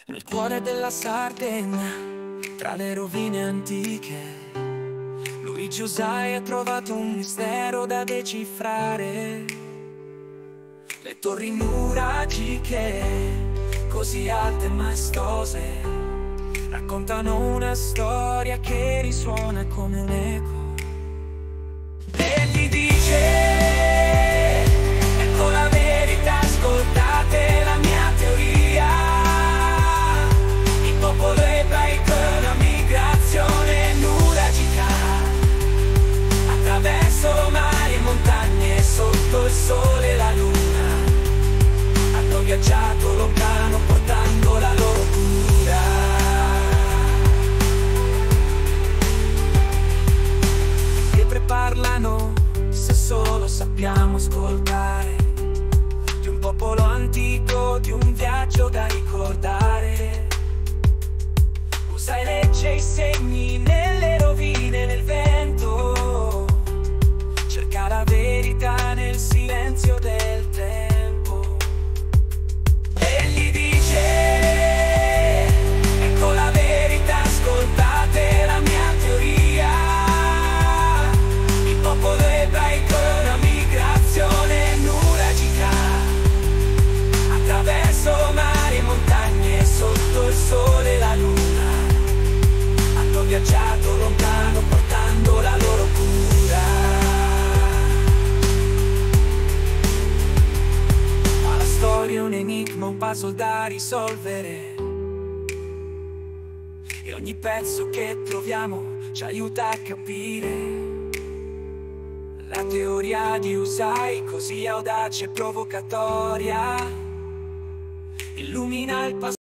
Nel cuore della Sardegna, tra le rovine antiche, Luigi Usai ha trovato un mistero da decifrare. Le torri nuragiche, così alte e maestose, raccontano una storia che risuona come un eco. E gli dice: ecco la verità, ascoltate la mia teoria. Il popolo ebraico è una migrazione nuragica, attraverso mari e montagne, sotto il sole e la luna. Hanno viaggiato lontano portando la loro cura. Parlano, se solo sappiamo ascoltare, di un popolo antico, di un viaggio da ricordare. Usai legge i segni nelle rovine, nel vento, cerca la verità nel silenzio del tempo. E gli dice: ecco la verità, ascoltate la mia teoria. Sotto il sole e la luna hanno viaggiato lontano portando la loro cura. Ma la storia è un enigma, un puzzle da risolvere, e ogni pezzo che troviamo ci aiuta a capire la teoria di Usai, così audace e provocatoria, illumina il passato.